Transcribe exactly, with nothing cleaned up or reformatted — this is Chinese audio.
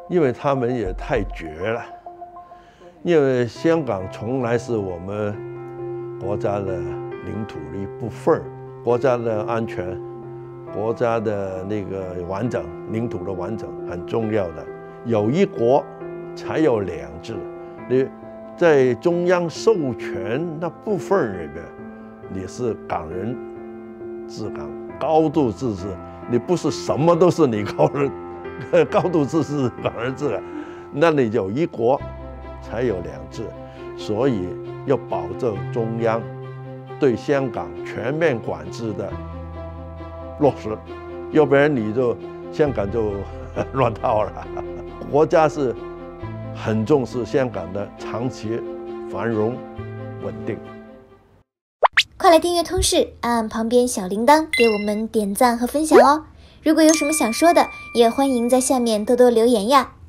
因为他们也太绝了。因为香港从来是我们国家的领土的一部分，国家的安全、国家的那个完整、领土的完整很重要的。有一国才有两制。你在中央授权那部分里面，你是港人治港，高度自治。你不是什么都是你高人高度自治港人治港，那你有一国才有两制，所以要保证中央对香港全面管制的落实，要不然你就香港就乱套了。国家是很重视香港的长期繁荣稳定。 快来订阅通识，按旁边小铃铛给我们点赞和分享哦。如果有什么想说的，也欢迎在下面多多留言呀。